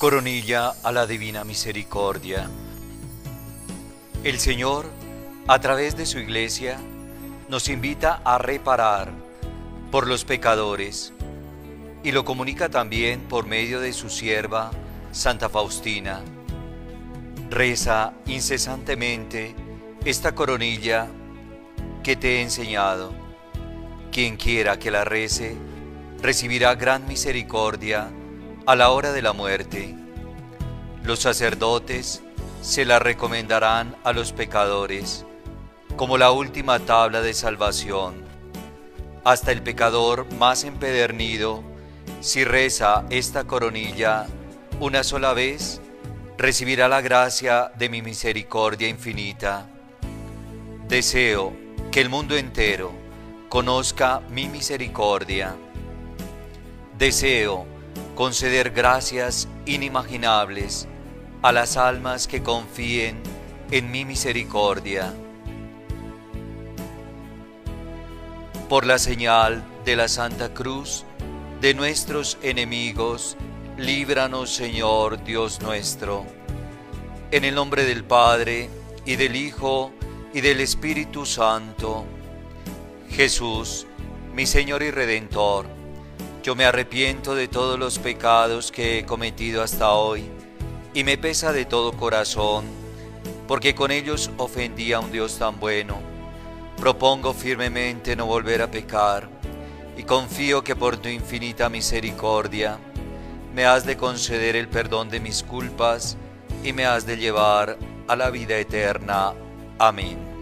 Coronilla a la Divina Misericordia. El Señor, a través de su Iglesia, nos invita a reparar por los pecadores y lo comunica también por medio de su sierva, Santa Faustina. Reza incesantemente esta coronilla que te he enseñado. Quien quiera que la rece, recibirá gran misericordia a la hora de la muerte. Los sacerdotes se la recomendarán a los pecadores como la última tabla de salvación. Hasta el pecador más empedernido, si reza esta coronilla una sola vez, recibirá la gracia de mi misericordia infinita. Deseo que el mundo entero conozca mi misericordia. Deseo conceder gracias inimaginables a las almas que confíen en mi misericordia. Por la señal de la Santa Cruz de nuestros enemigos, líbranos, Señor Dios nuestro. En el nombre del Padre, y del Hijo, y del Espíritu Santo. Jesús, mi Señor y Redentor, yo me arrepiento de todos los pecados que he cometido hasta hoy, y me pesa de todo corazón, porque con ellos ofendí a un Dios tan bueno. Propongo firmemente no volver a pecar, y confío que por tu infinita misericordia me has de conceder el perdón de mis culpas, y me has de llevar a la vida eterna. Amén.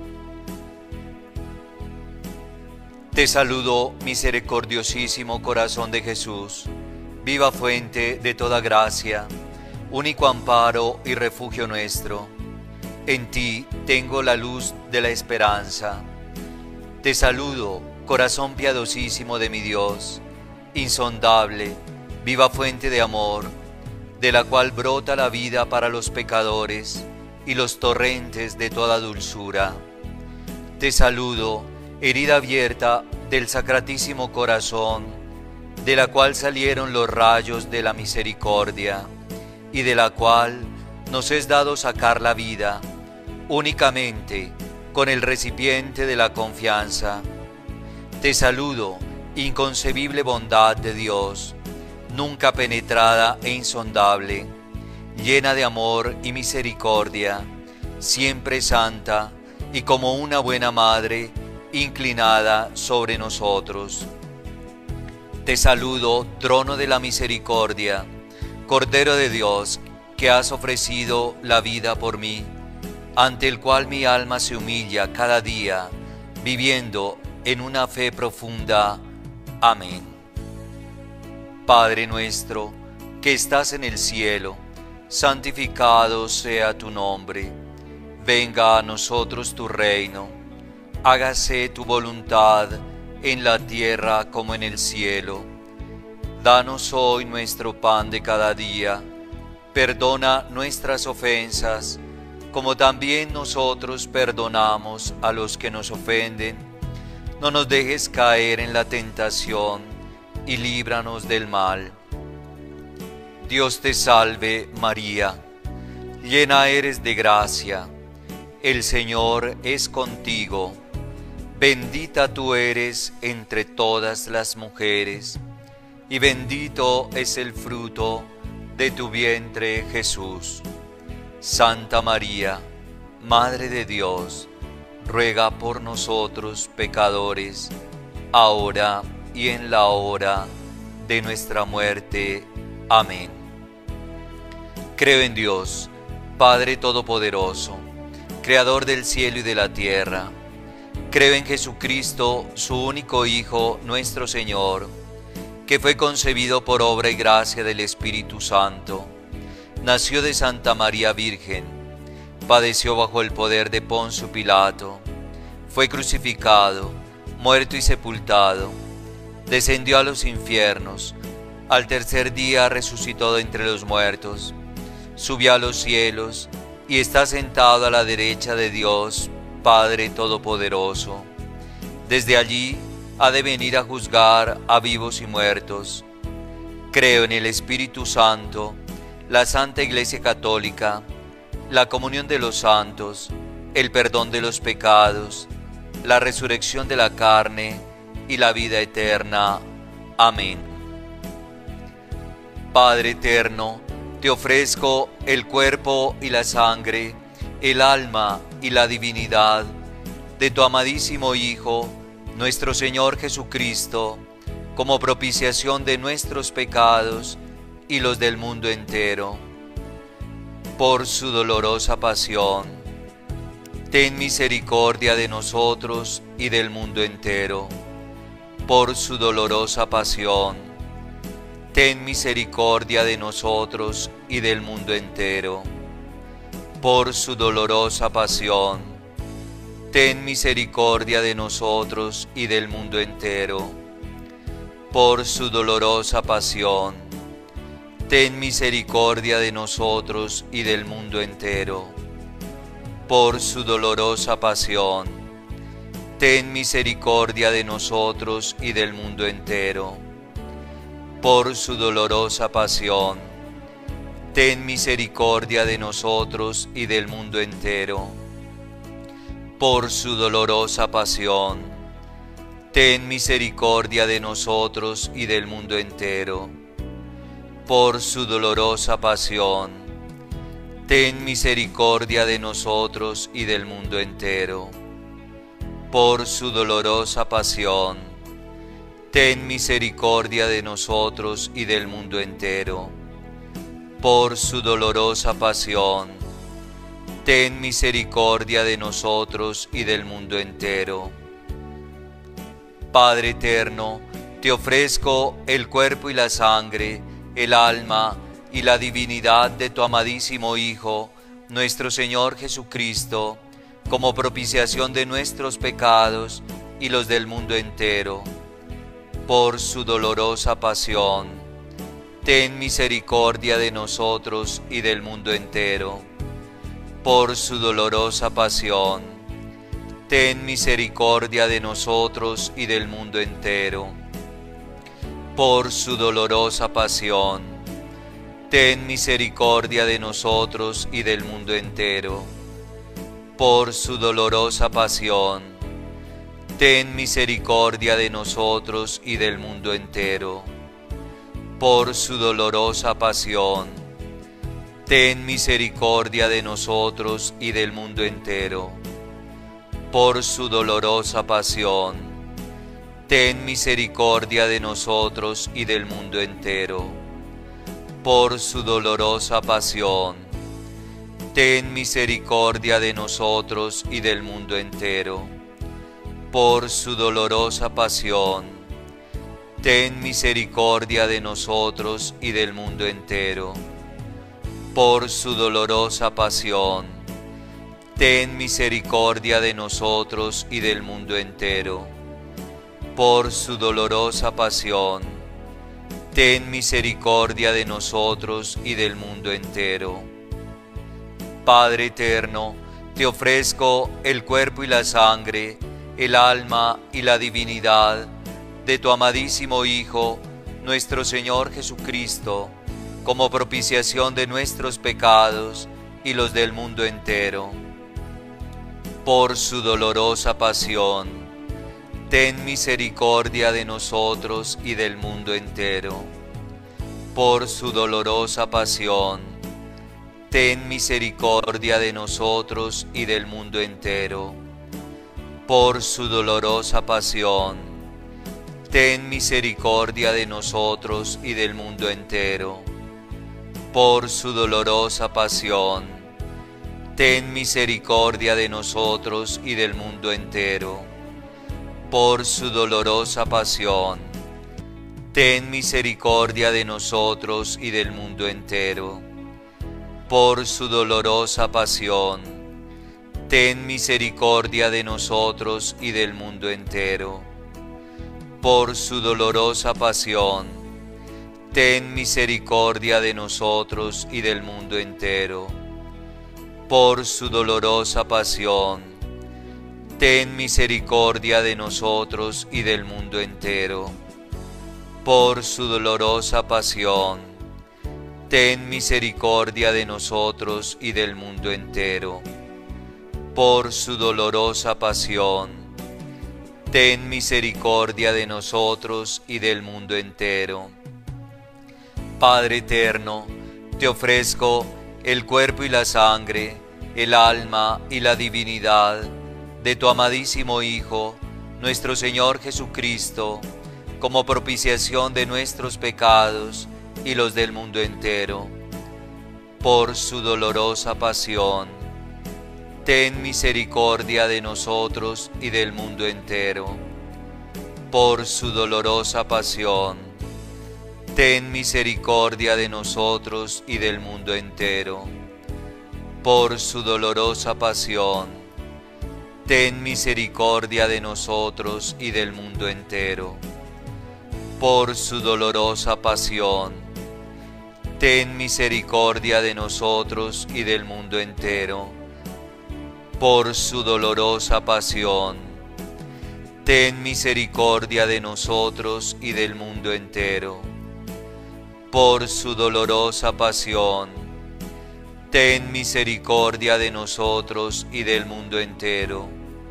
Te saludo, misericordiosísimo corazón de Jesús, viva fuente de toda gracia, único amparo y refugio nuestro. En ti tengo la luz de la esperanza. Te saludo, corazón piadosísimo de mi Dios, insondable, viva fuente de amor, de la cual brota la vida para los pecadores y los torrentes de toda dulzura. Te saludo, herida abierta del Sacratísimo Corazón, de la cual salieron los rayos de la misericordia, y de la cual nos es dado sacar la vida, únicamente con el recipiente de la confianza. Te saludo, inconcebible bondad de Dios, nunca penetrada e insondable, llena de amor y misericordia, siempre santa y como una buena madre, inclinada sobre nosotros. Te saludo, trono de la misericordia, Cordero de Dios, que has ofrecido la vida por mí, ante el cual mi alma se humilla cada día, viviendo en una fe profunda. Amén. Padre nuestro, que estás en el cielo, santificado sea tu nombre. Venga a nosotros tu reino. Hágase tu voluntad en la tierra como en el cielo. Danos hoy nuestro pan de cada día. Perdona nuestras ofensas, como también nosotros perdonamos a los que nos ofenden. No nos dejes caer en la tentación, y líbranos del mal. Dios te salve, María, llena eres de gracia. El Señor es contigo. Bendita tú eres entre todas las mujeres, y bendito es el fruto de tu vientre, Jesús. Santa María, Madre de Dios, ruega por nosotros pecadores, ahora y en la hora de nuestra muerte. Amén. Creo en Dios, Padre Todopoderoso, Creador del cielo y de la tierra. Creo en Jesucristo, su único Hijo, nuestro Señor, que fue concebido por obra y gracia del Espíritu Santo. Nació de Santa María Virgen, padeció bajo el poder de Poncio Pilato, fue crucificado, muerto y sepultado, descendió a los infiernos, al tercer día resucitó de entre los muertos, subió a los cielos y está sentado a la derecha de Dios, Padre Todopoderoso. Desde allí ha de venir a juzgar a vivos y muertos. Creo en el Espíritu Santo, la Santa Iglesia Católica, la comunión de los santos, el perdón de los pecados, la resurrección de la carne y la vida eterna. Amén. Padre eterno, te ofrezco el cuerpo y la sangre, el alma y la divinidad de tu amadísimo Hijo, nuestro Señor Jesucristo, como propiciación de nuestros pecados y los del mundo entero. Por su dolorosa pasión, ten misericordia de nosotros y del mundo entero. Por su dolorosa pasión, ten misericordia de nosotros y del mundo entero. Por su dolorosa pasión, ten misericordia de nosotros y del mundo entero. Por su dolorosa pasión, ten misericordia de nosotros y del mundo entero. Por su dolorosa pasión, ten misericordia de nosotros y del mundo entero. Por su dolorosa pasión, ten misericordia de nosotros y del mundo entero. Por su dolorosa pasión, ten misericordia de nosotros y del mundo entero. Por su dolorosa pasión, ten misericordia de nosotros y del mundo entero. Por su dolorosa pasión, ten misericordia de nosotros y del mundo entero. Por su dolorosa pasión, ten misericordia de nosotros y del mundo entero. Padre eterno, te ofrezco el cuerpo y la sangre, el alma y la divinidad de tu amadísimo Hijo, nuestro Señor Jesucristo, como propiciación de nuestros pecados y los del mundo entero. Por su dolorosa pasión, ten misericordia de nosotros y del mundo entero. Por su dolorosa pasión, ten misericordia de nosotros y del mundo entero. Por su dolorosa pasión, ten misericordia de nosotros y del mundo entero. Por su dolorosa pasión, ten misericordia de nosotros y del mundo entero. Por su dolorosa pasión, ten misericordia de nosotros y del mundo entero. Por su dolorosa pasión, ten misericordia de nosotros y del mundo entero. Por su dolorosa pasión, ten misericordia de nosotros y del mundo entero. Por su dolorosa pasión, ten misericordia de nosotros y del mundo entero. Por su dolorosa pasión, ten misericordia de nosotros y del mundo entero. Por su dolorosa pasión, ten misericordia de nosotros y del mundo entero. Padre eterno, te ofrezco el cuerpo y la sangre, el alma y la divinidad de tu amadísimo Hijo, nuestro Señor Jesucristo, como propiciación de nuestros pecados y los del mundo entero. Por su dolorosa pasión, ten misericordia de nosotros y del mundo entero. Por su dolorosa pasión, ten misericordia de nosotros y del mundo entero. Por su dolorosa pasión, ten misericordia de nosotros y del mundo entero. Por su dolorosa pasión, ten misericordia de nosotros y del mundo entero. Por su dolorosa pasión, ten misericordia de nosotros y del mundo entero. Por su dolorosa pasión, ten misericordia de nosotros y del mundo entero. Por su dolorosa pasión, ten misericordia de nosotros y del mundo entero. Por su dolorosa pasión, ten misericordia de nosotros y del mundo entero. Por su dolorosa pasión, ten misericordia de nosotros y del mundo entero. Por su dolorosa pasión, ten misericordia de nosotros y del mundo entero. Padre eterno, te ofrezco el cuerpo y la sangre, el alma y la divinidad de tu amadísimo Hijo, nuestro Señor Jesucristo, como propiciación de nuestros pecados y los del mundo entero. Por su dolorosa pasión, ten misericordia de nosotros y del mundo entero. Por su dolorosa pasión, ten misericordia de nosotros y del mundo entero. Por su dolorosa pasión, ten misericordia de nosotros y del mundo entero. Por su dolorosa pasión, ten misericordia de nosotros y del mundo entero. Por su dolorosa pasión, ten misericordia de nosotros y del mundo entero. Por su dolorosa pasión, ten misericordia de nosotros y del mundo entero.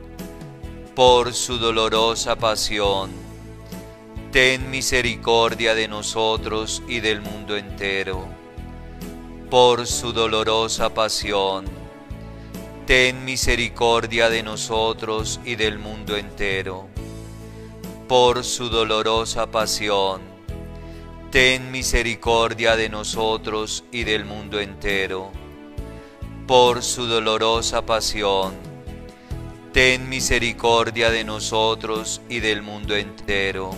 Por su dolorosa pasión, ten misericordia de nosotros y del mundo entero. Por su dolorosa pasión, ten misericordia de nosotros y del mundo entero. Por su dolorosa pasión, ten misericordia de nosotros y del mundo entero. Por su dolorosa pasión, ten misericordia de nosotros y del mundo entero.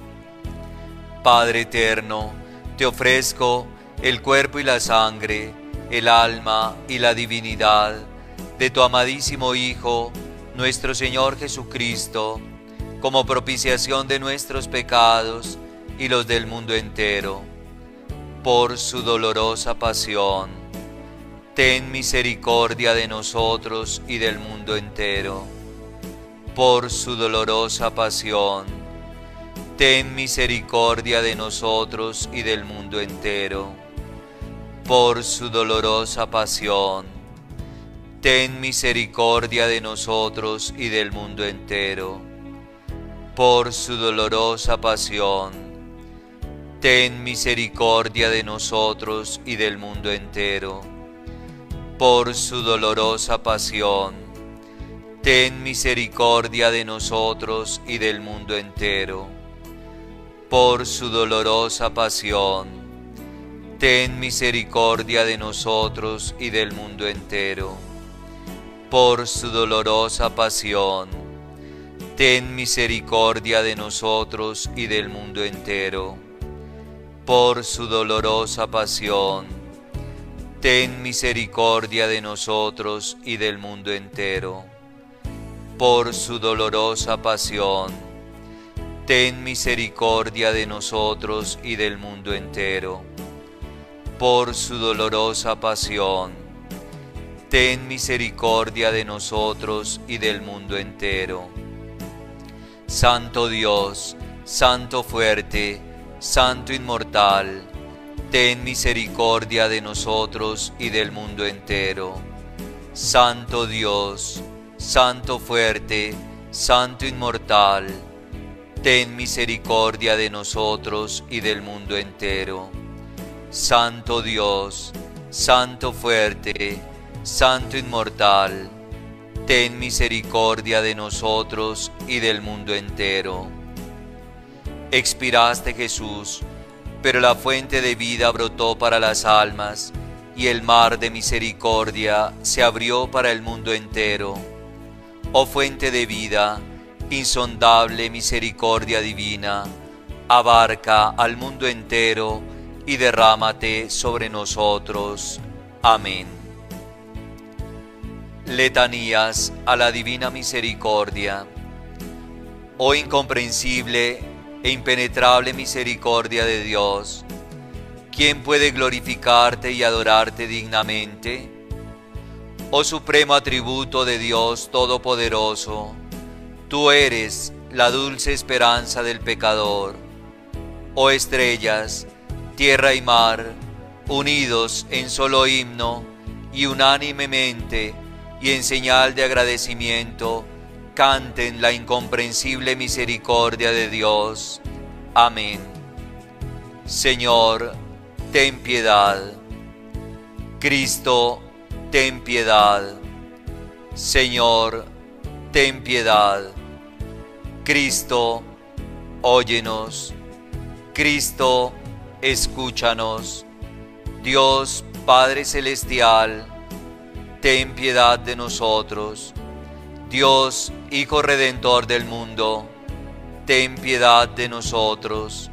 Padre eterno, te ofrezco el cuerpo y la sangre, el alma y la divinidad de tu amadísimo Hijo, nuestro Señor Jesucristo, como propiciación de nuestros pecados y los del mundo entero. Por su dolorosa pasión, ten misericordia de nosotros y del mundo entero. Por su dolorosa pasión, ten misericordia de nosotros y del mundo entero. Por su dolorosa pasión, ten misericordia de nosotros y del mundo entero. Por su dolorosa pasión, ten misericordia de nosotros y del mundo entero. Por su dolorosa pasión, ten misericordia de nosotros y del mundo entero. Por su dolorosa pasión, ten misericordia de nosotros y del mundo entero. Por su dolorosa pasión, ten misericordia de nosotros y del mundo entero. Por su dolorosa pasión, ten misericordia de nosotros y del mundo entero. Por su dolorosa pasión, ten misericordia de nosotros y del mundo entero. Por su dolorosa pasión, ten misericordia de nosotros y del mundo entero. Santo Dios, Santo fuerte, Santo inmortal, ten misericordia de nosotros y del mundo entero. Santo Dios, Santo fuerte, Santo inmortal, ten misericordia de nosotros y del mundo entero. Santo Dios, Santo fuerte, Santo inmortal, ten misericordia de nosotros y del mundo entero. Expiraste, Jesús, pero la fuente de vida brotó para las almas, y el mar de misericordia se abrió para el mundo entero. Oh fuente de vida, insondable misericordia divina, abarca al mundo entero y derrámate sobre nosotros. Amén. Letanías a la divina misericordia. Oh incomprensible e impenetrable misericordia de Dios, ¿quién puede glorificarte y adorarte dignamente? Oh supremo atributo de Dios Todopoderoso, tú eres la dulce esperanza del pecador. Oh estrellas, tierra y mar, unidos en solo himno y unánimemente y en señal de agradecimiento, canten la incomprensible misericordia de Dios. Amén. Señor, ten piedad. Cristo, ten piedad. Señor, ten piedad. Cristo, óyenos. Cristo, escúchanos. Dios Padre Celestial, ten piedad de nosotros. Dios Hijo Redentor del mundo, ten piedad de nosotros.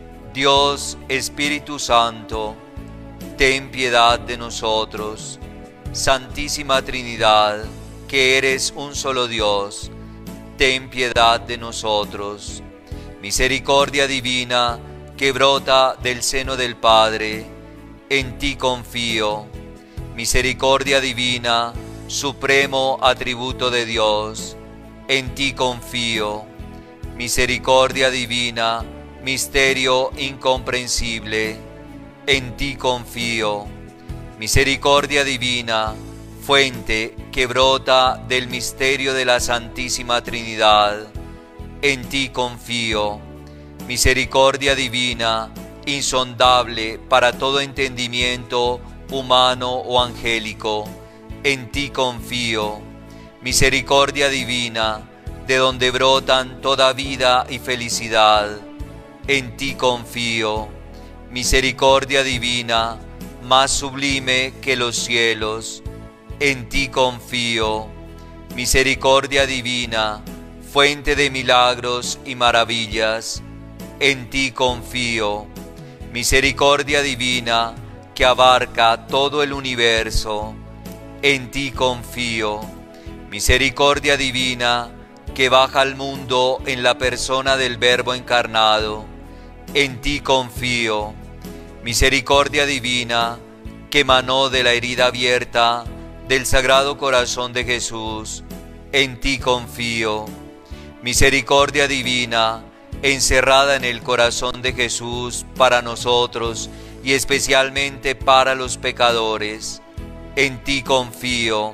Dios Espíritu Santo, ten piedad de nosotros. Santísima Trinidad, que eres un solo Dios, ten piedad de nosotros. Misericordia divina, que brota del seno del Padre, en ti confío. Misericordia divina, supremo atributo de Dios, en ti confío. Misericordia divina, misterio incomprensible, en ti confío. Misericordia divina, fuente que brota del misterio de la Santísima Trinidad, en ti confío. Misericordia divina, insondable para todo entendimiento humano o angélico, en ti confío. Misericordia divina, de donde brotan toda vida y felicidad, en ti confío. Misericordia divina, más sublime que los cielos, en ti confío. Misericordia divina, fuente de milagros y maravillas, en ti confío. Misericordia divina, que abarca todo el universo, en ti confío. Misericordia divina, que baja al mundo en la persona del Verbo encarnado, en ti confío. Misericordia divina, que emanó de la herida abierta del Sagrado Corazón de Jesús, en ti confío. Misericordia divina, encerrada en el corazón de Jesús para nosotros y especialmente para los pecadores, en ti confío.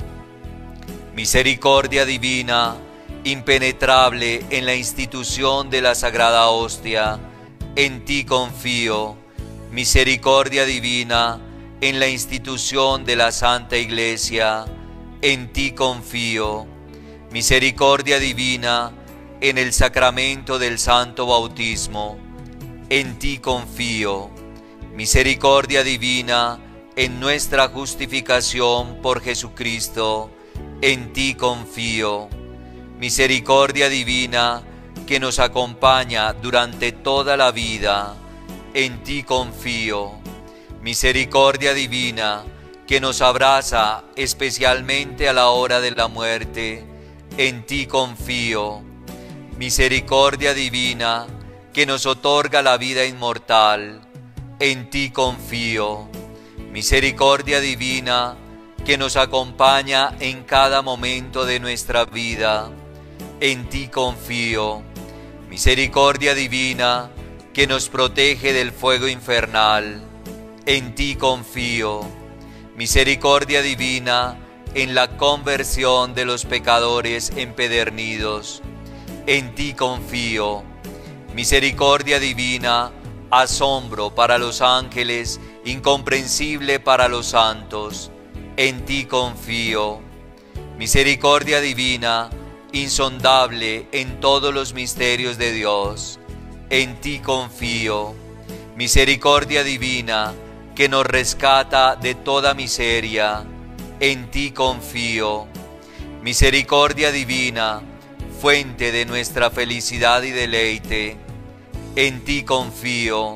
Misericordia divina, impenetrable en la institución de la Sagrada Hostia, en ti confío. Misericordia divina, en la institución de la Santa Iglesia, en ti confío. Misericordia divina, en el sacramento del Santo Bautismo, en ti confío. Misericordia divina, en nuestra justificación por Jesucristo, en ti confío. Misericordia divina, que nos acompaña durante toda la vida, en ti confío. Misericordia divina, que nos abraza especialmente a la hora de la muerte, en ti confío. Misericordia divina, que nos otorga la vida inmortal, en ti confío. Misericordia divina, que nos acompaña en cada momento de nuestra vida, en ti confío. Misericordia divina, que nos protege del fuego infernal, en ti confío. Misericordia divina, en la conversión de los pecadores empedernidos, en ti confío. Misericordia divina, asombro para los ángeles, incomprensible para los santos, en ti confío. Misericordia divina, insondable en todos los misterios de Dios, en ti confío. Misericordia divina, que nos rescata de toda miseria, en ti confío. Misericordia divina, fuente de nuestra felicidad y deleite, en ti confío.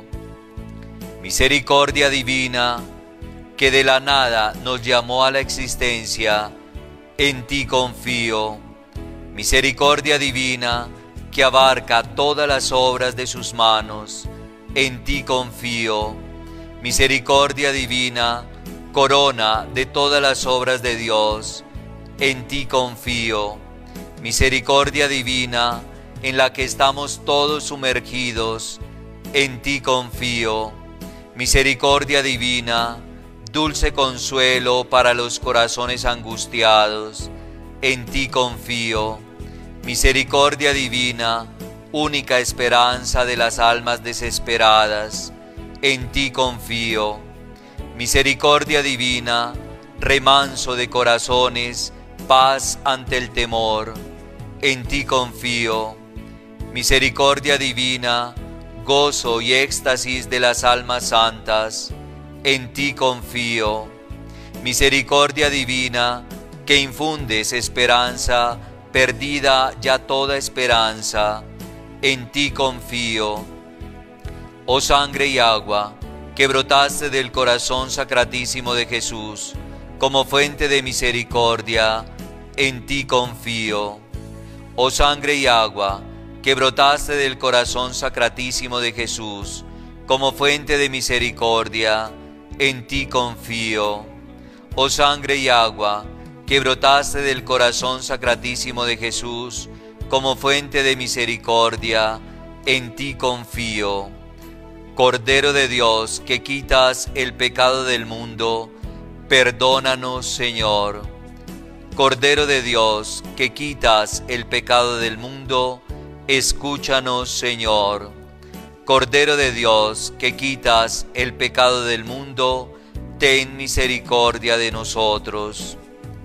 Misericordia divina, que de la nada nos llamó a la existencia, en ti confío. Misericordia divina, que abarca todas las obras de sus manos, en ti confío. Misericordia divina, corona de todas las obras de Dios, en ti confío. Misericordia divina, en la que estamos todos sumergidos, en ti confío. Misericordia divina, dulce consuelo para los corazones angustiados, en ti confío. Misericordia divina, única esperanza de las almas desesperadas, en ti confío. Misericordia divina, remanso de corazones, paz ante el temor, en ti confío. Misericordia divina, gozo y éxtasis de las almas santas, en ti confío. Misericordia divina, que infundes esperanza, perdida ya toda esperanza, en ti confío. Oh sangre y agua, que brotaste del corazón sacratísimo de Jesús, como fuente de misericordia, en ti confío. Oh sangre y agua, que brotaste del corazón sacratísimo de Jesús, como fuente de misericordia, en ti confío. Oh sangre y agua, que brotaste del corazón sacratísimo de Jesús, como fuente de misericordia, en ti confío. Cordero de Dios, que quitas el pecado del mundo, perdónanos, Señor. Cordero de Dios, que quitas el pecado del mundo, escúchanos, Señor. Cordero de Dios, que quitas el pecado del mundo, ten misericordia de nosotros.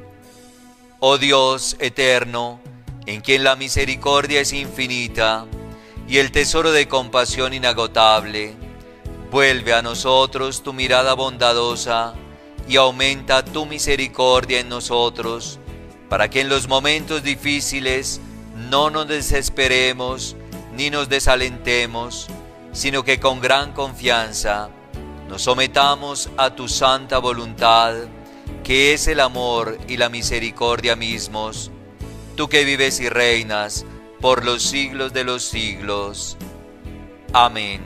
Oh Dios eterno, en quien la misericordia es infinita y el tesoro de compasión inagotable, vuelve a nosotros tu mirada bondadosa y aumenta tu misericordia en nosotros, para que en los momentos difíciles no nos desesperemos ni nos desalentemos, sino que con gran confianza nos sometamos a tu santa voluntad, que es el amor y la misericordia mismos, tú que vives y reinas por los siglos de los siglos. Amén.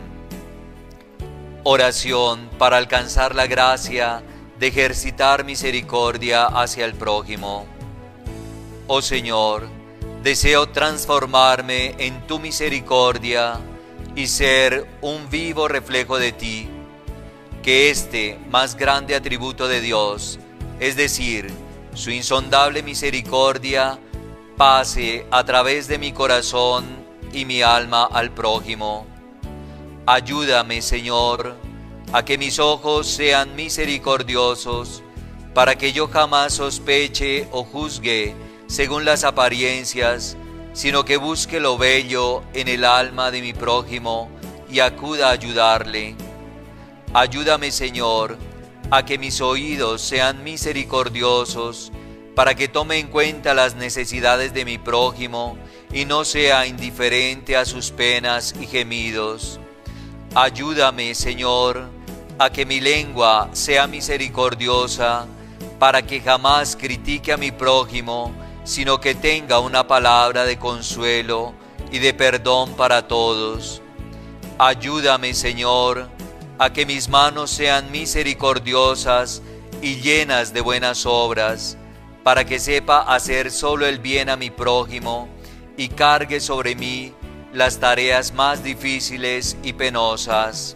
Oración para alcanzar la gracia de ejercitar misericordia hacia el prójimo. Oh Señor, deseo transformarme en tu misericordia y ser un vivo reflejo de ti. Que este más grande atributo de Dios, es decir, su insondable misericordia, pase a través de mi corazón y mi alma al prójimo. Ayúdame, Señor, a que mis ojos sean misericordiosos, para que yo jamás sospeche o juzgue según las apariencias, sino que busque lo bello en el alma de mi prójimo y acuda a ayudarle. Ayúdame, Señor, a que mis oídos sean misericordiosos, para que tome en cuenta las necesidades de mi prójimo y no sea indiferente a sus penas y gemidos. Ayúdame, Señor, a que mi lengua sea misericordiosa, para que jamás critique a mi prójimo, sino que tenga una palabra de consuelo y de perdón para todos. Ayúdame, Señor, a que mis manos sean misericordiosas y llenas de buenas obras, para que sepa hacer solo el bien a mi prójimo y cargue sobre mí las tareas más difíciles y penosas.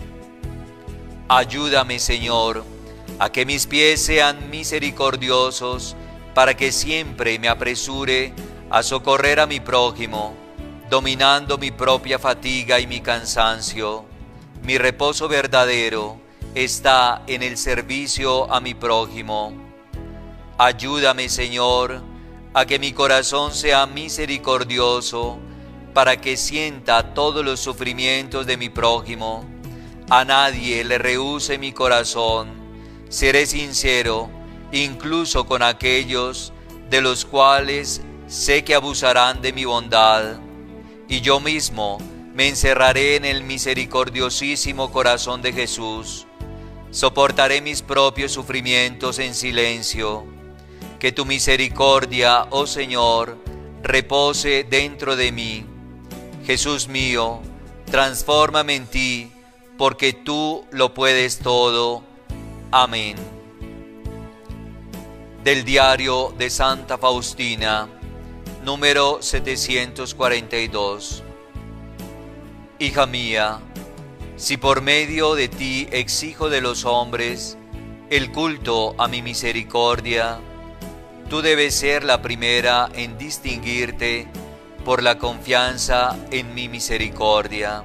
Ayúdame, Señor, a que mis pies sean misericordiosos, para que siempre me apresure a socorrer a mi prójimo, dominando mi propia fatiga y mi cansancio. Mi reposo verdadero está en el servicio a mi prójimo. Ayúdame, Señor, a que mi corazón sea misericordioso, para que sienta todos los sufrimientos de mi prójimo. A nadie le rehúse mi corazón. Seré sincero, incluso con aquellos de los cuales sé que abusarán de mi bondad, y yo mismo me encerraré en el misericordiosísimo corazón de Jesús. Soportaré mis propios sufrimientos en silencio. Que tu misericordia, oh Señor, repose dentro de mí. Jesús mío, transfórmame en ti, porque tú lo puedes todo. Amén. Del diario de Santa Faustina, número 742. Hija mía, Si por medio de ti exijo de los hombres el culto a mi misericordia, tú debes ser la primera en distinguirte por la confianza en mi misericordia.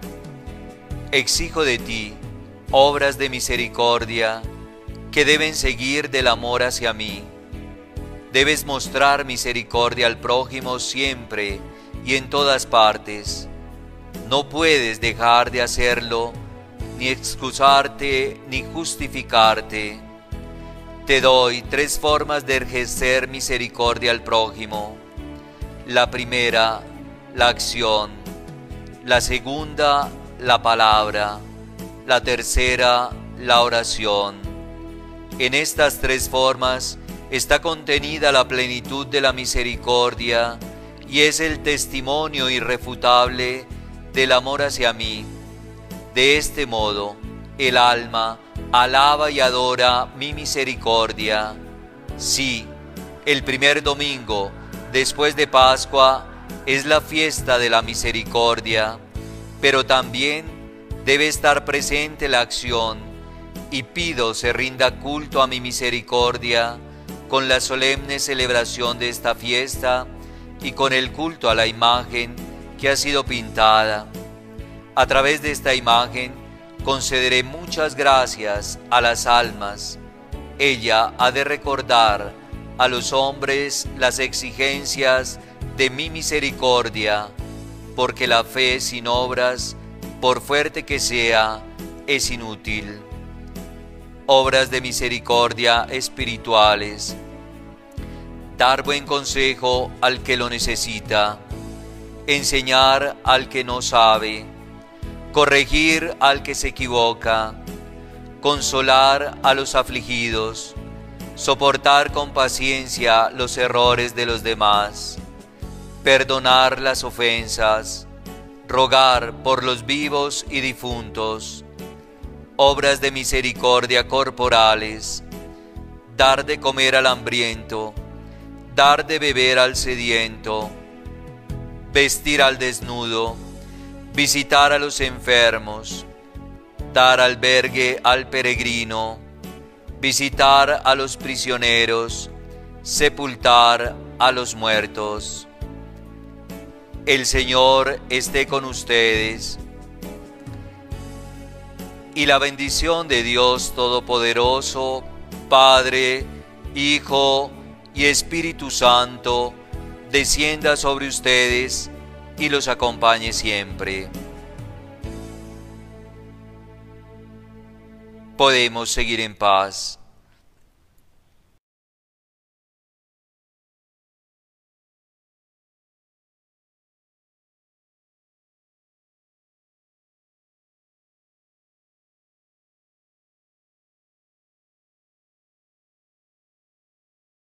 Exijo de ti obras de misericordia que deben seguir del amor hacia mí. Debes mostrar misericordia al prójimo siempre y en todas partes. No puedes dejar de hacerlo, ni excusarte, ni justificarte. Te doy 3 formas de ejercer misericordia al prójimo. La primera, la acción. La segunda, la palabra. La tercera, la oración. En estas 3 formas está contenida la plenitud de la misericordia y es el testimonio irrefutable del amor hacia mí. De este modo, el alma alaba y adora mi misericordia. Sí, el primer domingo después de Pascua es la fiesta de la misericordia, pero también debe estar presente la acción, y pido se rinda culto a mi misericordia con la solemne celebración de esta fiesta y con el culto a la imagen que ha sido pintada. A través de esta imagen concederé muchas gracias a las almas. Ella ha de recordar a los hombres las exigencias de mi misericordia, porque la fe sin obras, por fuerte que sea, es inútil. Obras de misericordia espirituales. Dar buen consejo al que lo necesita, enseñar al que no sabe, corregir al que se equivoca, consolar a los afligidos, soportar con paciencia los errores de los demás, perdonar las ofensas, rogar por los vivos y difuntos. Obras de misericordia corporales. Dar de comer al hambriento, dar de beber al sediento, vestir al desnudo, visitar a los enfermos, dar albergue al peregrino, visitar a los prisioneros, sepultar a los muertos. El Señor esté con ustedes, y la bendición de Dios Todopoderoso, Padre, Hijo y Espíritu Santo, descienda sobre ustedes y los acompañe siempre. Podemos seguir en paz.